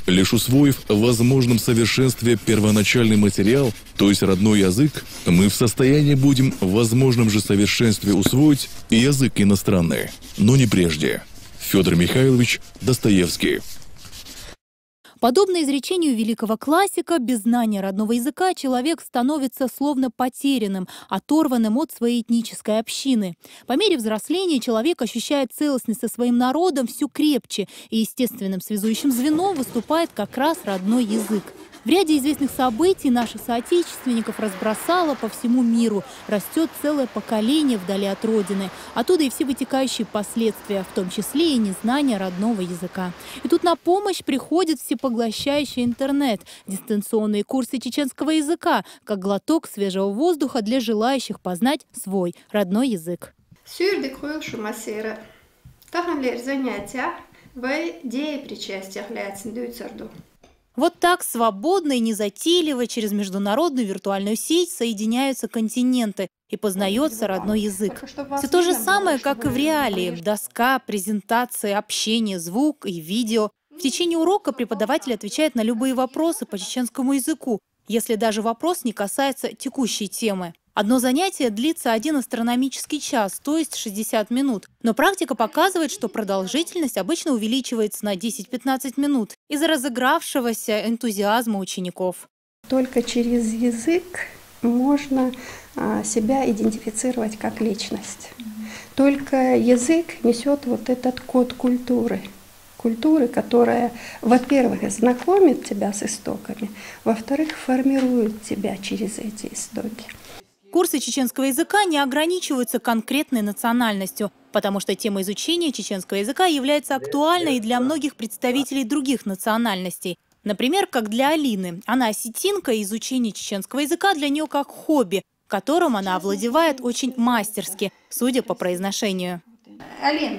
Лишь усвоив в возможном совершенстве первоначальный материал, то есть родной язык, мы в состоянии будем в возможном же совершенстве усвоить и язык иностранный, но не прежде. Федор Михайлович Достоевский. Подобно изречению великого классика, без знания родного языка человек становится словно потерянным, оторванным от своей этнической общины. По мере взросления человек ощущает целостность со своим народом все крепче, и естественным связующим звеном выступает как раз родной язык. В ряде известных событий наших соотечественников разбросало по всему миру. Растет целое поколение вдали от родины. Оттуда и все вытекающие последствия, в том числе и незнание родного языка. И тут на помощь приходит всепоглощающий интернет, дистанционные курсы чеченского языка, как глоток свежего воздуха для желающих познать свой родной язык. Вот так свободно и незатейливо через международную виртуальную сеть соединяются континенты и познается родной язык. Все то же самое, как и в реалии. Доска, презентация, общение, звук и видео. В течение урока преподаватель отвечает на любые вопросы по чеченскому языку, если даже вопрос не касается текущей темы. Одно занятие длится 1 астрономический час, то есть 60 минут. Но практика показывает, что продолжительность обычно увеличивается на 10-15 минут из-за разыгравшегося энтузиазма учеников. Только через язык можно себя идентифицировать как личность. Только язык несет вот этот код культуры. Культуры, которая, во-первых, знакомит тебя с истоками, во-вторых, формирует тебя через эти истоки. Курсы чеченского языка не ограничиваются конкретной национальностью, потому что тема изучения чеченского языка является актуальной и для многих представителей других национальностей. Например, как для Алины. Она осетинка, и изучение чеченского языка для нее как хобби, которым она овладевает очень мастерски, судя по произношению. Алин,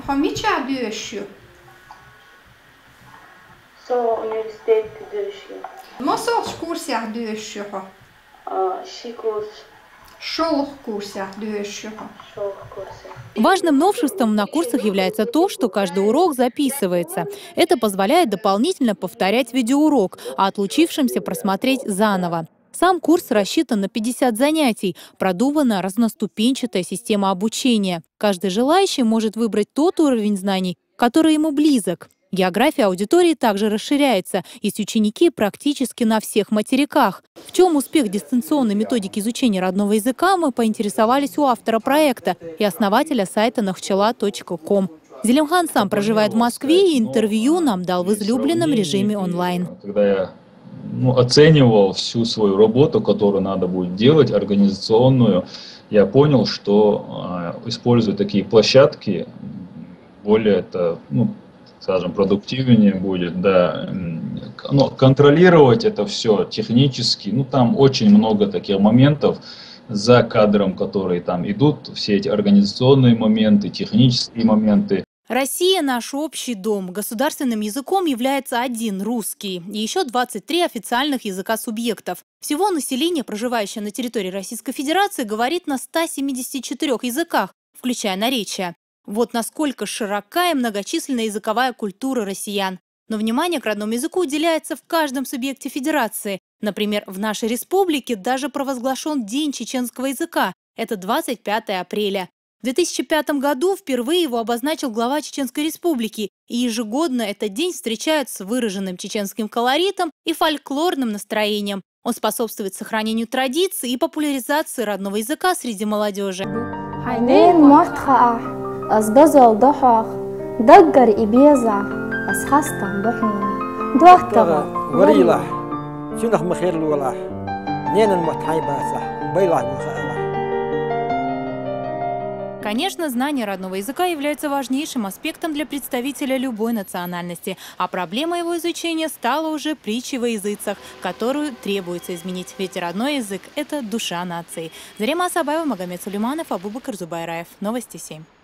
Важным новшеством на курсах является то, что каждый урок записывается. Это позволяет дополнительно повторять видеоурок, а отлучившимся просмотреть заново. Сам курс рассчитан на 50 занятий, продумана разноступенчатая система обучения. Каждый желающий может выбрать тот уровень знаний, который ему близок. География аудитории также расширяется, есть ученики практически на всех материках. В чем успех дистанционной методики изучения родного языка, мы поинтересовались у автора проекта и основателя сайта nahpchela.com. Зелимхан сам проживает в Москве и интервью нам дал в излюбленном режиме онлайн. Когда я оценивал всю свою работу, которую надо будет делать, организационную, я понял, что используя такие площадки, более это, скажем, продуктивнее будет, да. Но контролировать это все технически, там очень много таких моментов за кадром, которые там идут, все эти организационные моменты, технические моменты. Россия – наш общий дом. Государственным языком является один – русский. И еще 23 официальных языка субъектов. Всего население, проживающее на территории Российской Федерации, говорит на 174 языках, включая наречия. Вот насколько широка и многочисленная языковая культура россиян. Но внимание к родному языку уделяется в каждом субъекте федерации. Например, в нашей республике даже провозглашен День чеченского языка. Это 25 апреля. В 2005 году впервые его обозначил глава Чеченской Республики. И ежегодно этот день встречают с выраженным чеченским колоритом и фольклорным настроением. Он способствует сохранению традиций и популяризации родного языка среди молодежи. أصدزل ضحى ضجر إبيزع أسخستم ضحى دوختغ وريلا شنخ مخير الولا نين المتحي باسح بيلع مخالا. Конечно, знание родного языка является важнейшим аспектом для представителя любой национальности, а проблема его изучения стала уже притчей во языцах, которую требуется изменить, ведь родной язык – это душа нации. Зарема Асабаева, Магомед Сулейманов, Абубакар Зубайраев. Новости 7.